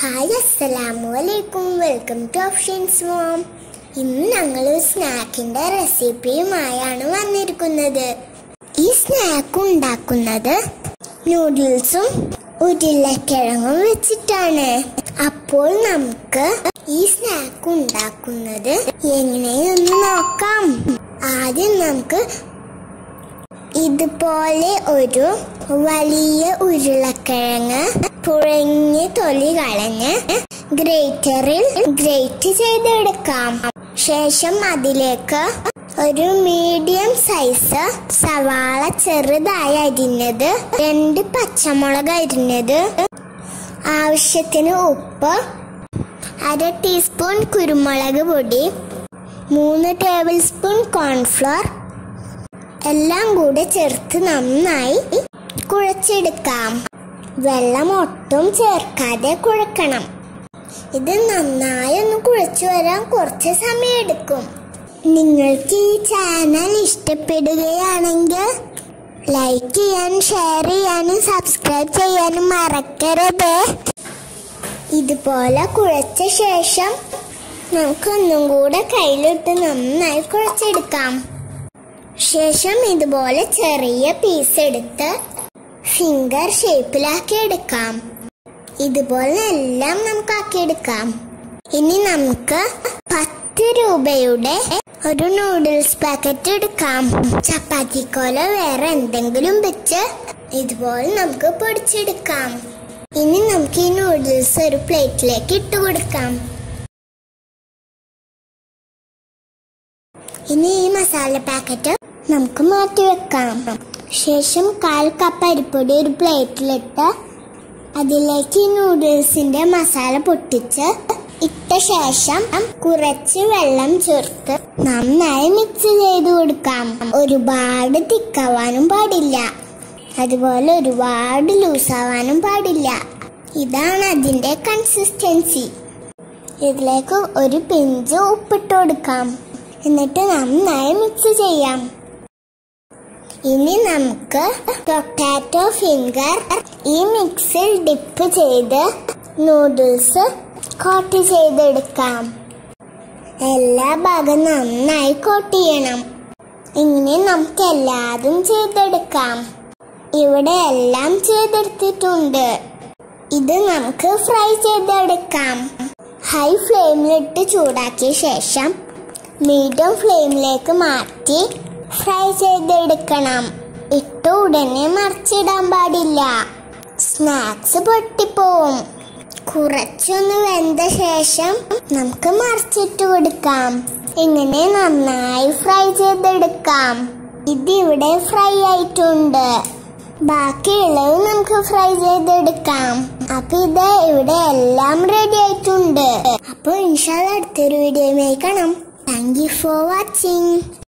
Hi അസ്സലാമലൈക്കും, welcome to options mom. ഇന്ന് ഞങ്ങൾ സ്നാക്കിന്റെ റെസിപ്പിയുമായാണ് വന്നിരിക്കുന്നത്. ഈ സ്നാക്ക് ഉണ്ടാക്കുന്നത് നൂഡിൽസും ഉരുളക്കിഴങ്ങും വെച്ചിട്ടാണ്. അപ്പോൾ നമുക്ക് ഈ സ്നാക്ക് ഉണ്ടാക്കുന്നത് എങ്ങനെയെന്ന് നോക്കാം. ആദ്യം നമുക്ക് ഇതുപോലെ ഒരു വലിയ ഉരുളക്കിഴങ്ങ് പുഴഞ്ഞ് തൊലി കളഞ്ഞ് ഗ്രേറ്ററിൽ ഗ്രേറ്റ് ചെയ്തെടുക്കാം. ശേഷം അതിലേക്ക് ഒരു മീഡിയം സൈസ് സവാള ചെറുതായി അരിഞ്ഞത്, 2 പച്ചമുളക് അരിഞ്ഞത്, ആവശ്യത്തിന് ഉപ്പ്, 1/2 ടീസ്പൂൺ കുരുമുളക് പൊടി, 3 ടേബിൾ സ്പൂൺ കോൺഫ്ലോർ എല്ലാം കൂടെ ചേർത്ത് നന്നായി കുഴച്ചെടുക്കാം. വെള്ളം ഒട്ടും ചേർക്കാതെ കുഴക്കണം. ഇത് നന്നായി ഒന്ന് കുഴച്ചു വരാൻ കുറച്ച് സമയം എടുക്കും. നിങ്ങൾക്ക് ഈ ചാനൽ ഇഷ്ടപ്പെടുകയാണെങ്കിൽ ലൈക്ക് ചെയ്യാനും ഷെയർ ചെയ്യാനും സബ്സ്ക്രൈബ് ചെയ്യാനും മറക്കരുത്. ഇതുപോലെ കുഴച്ച ശേഷം നമുക്കൊന്നും കൂടെ കയ്യിലിട്ട് നന്നായി കുഴച്ചെടുക്കാം. ശേഷം ഇതുപോലെ ചെറിയ പീസ് എടുത്ത് ഫിംഗർ ഷേപ്പിലാക്കി എടുക്കാം. ഇതുപോലെ എല്ലാം നമുക്ക് ആക്കിയെടുക്കാം. ഇനി നമുക്ക് 10 രൂപയുടെ ഒരു നൂഡിൽസ് പാക്കറ്റ് എടുക്കാം. ചപ്പാത്തിക്കോല വേറെ എന്തെങ്കിലും വെച്ച് ഇതുപോലെ നമുക്ക് പൊടിച്ചെടുക്കാം. ഇനി നമുക്ക് ഈ നൂഡിൽസ് ഒരു പ്ലേറ്റിലേക്ക് ഇട്ട് കൊടുക്കാം. ഇനി ഈ മസാല പാക്കറ്റ് നമുക്ക് മാറ്റി വെക്കാം. ശേഷം 1/4 കപ്പ് അരിപ്പൊടി ഒരു പ്ലേറ്റിലിട്ട് അതിലേക്ക് ഈ നൂഡിൽസിന്റെ മസാല പൊട്ടിച്ച് ഇട്ട ശേഷം കുറച്ച് വെള്ളം ചേർത്ത് നന്നായി മിക്സ് ചെയ്ത് കൊടുക്കാം. ഒരുപാട് തിക്കാവാനും പാടില്ല, അതുപോലെ ഒരുപാട് ലൂസാവാനും പാടില്ല. ഇതാണ് അതിന്റെ കൺസിസ്റ്റൻസി. ഇതിലേക്ക് ഒരു പിഞ്ച് ഉപ്പിട്ട് കൊടുക്കാം. എന്നിട്ട് നന്നായി മിക്സ് ചെയ്യാം. ഇനി നമുക്ക് പൊട്ടാറ്റോ ഫിംഗർ ഈ മിക്സിൽ ഡിപ്പ് ചെയ്ത് നൂഡിൽസ് കോട്ട് ചെയ്തെടുക്കാം. എല്ലാ ഭാഗം നന്നായി കോട്ട് ചെയ്യണം. ഇങ്ങനെ നമുക്ക് എല്ലാതും ചെയ്തെടുക്കാം. ഇവിടെ എല്ലാം ചെയ്തെടുത്തിട്ടുണ്ട്. ഇത് നമുക്ക് ഫ്രൈ ചെയ്തെടുക്കാം. ഹൈ ഫ്ലെയിമിലിട്ട് ചൂടാക്കിയ ശേഷം മീഡിയം ഫ്ലെയിമിലേക്ക് മാറ്റി ഫ്രൈ ചെയ്തെടുക്കണം. ഇട്ട ഉടനെ മറിച്ചിടാൻ പാടില്ല, സ്നാക്സ് പൊട്ടിപ്പോവും. കുറച്ചൊന്ന് വെന്ത ശേഷം നമുക്ക് മറിച്ചിട്ട് കൊടുക്കാം. ഇങ്ങനെ നന്നായി ഫ്രൈ ചെയ്തെടുക്കാം. ഇതിവിടെ ഫ്രൈ ആയിട്ടുണ്ട്. ബാക്കിയുള്ളത് നമുക്ക് ഫ്രൈ ചെയ്തെടുക്കാം. അപ്പൊ ഇത് ഇവിടെ എല്ലാം റെഡി ആയിട്ടുണ്ട്. അപ്പൊ ഇൻഷാല്ലാ അടുത്തൊരു വീഡിയോയുമായി കാണാം. Thank you for watching.